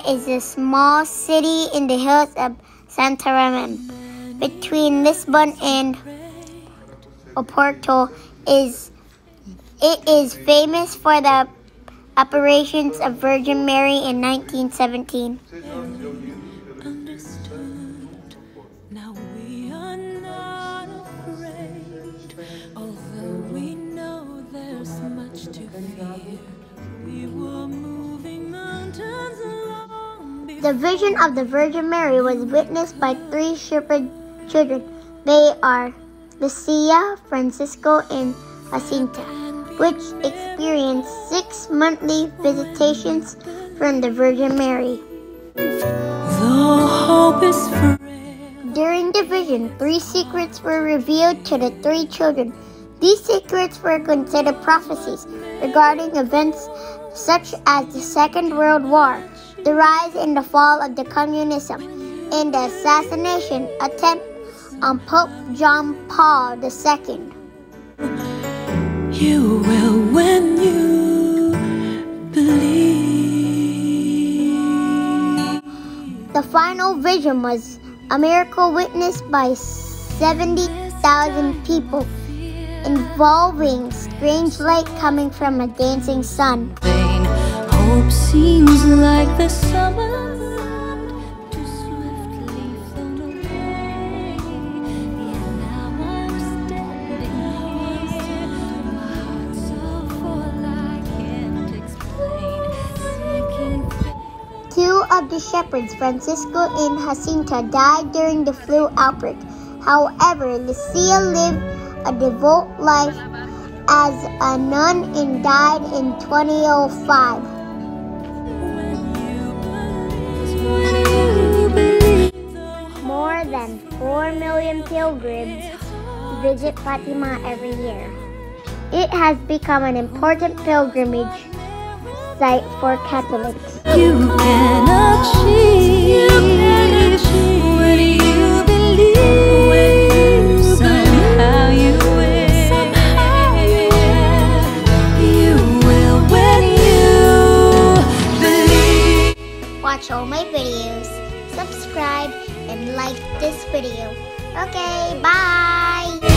is a small city in the hills of Santarém, between Lisbon and Oporto. It is famous for the apparitions of Virgin Mary in 1917. Now we are not afraid, although we know there's much to fear. We were moving mountains along before. The vision of the Virgin Mary was witnessed by 3 shepherd children. They are Lucia, Francisco, and Jacinta, which experienced 6 monthly visitations from the Virgin Mary. Though hope is frail. During the vision, 3 secrets were revealed to the 3 children. These secrets were considered prophecies regarding events such as the Second World War, the rise and the fall of the communism, and the assassination attempt on Pope John Paul II. You will when you believe. The final vision was a miracle witnessed by 70,000 people, involving strange light coming from a dancing sun. Hope seems like the summer too swiftly flown away. Yet now I'm standing here, my heart so full I can't explain. Seeking faith. 2 of the shepherds, Francisco and Jacinta, died during the flu outbreak. However, Lucia lived a devout life as a nun and died in 2005. More than 4 million pilgrims visit Fatima every year. It has become an important pilgrimage site for Catholics. You can achieve what you believe. Somehow you will. You will when you believe. Watch all my videos, subscribe, and like this video. Okay, bye!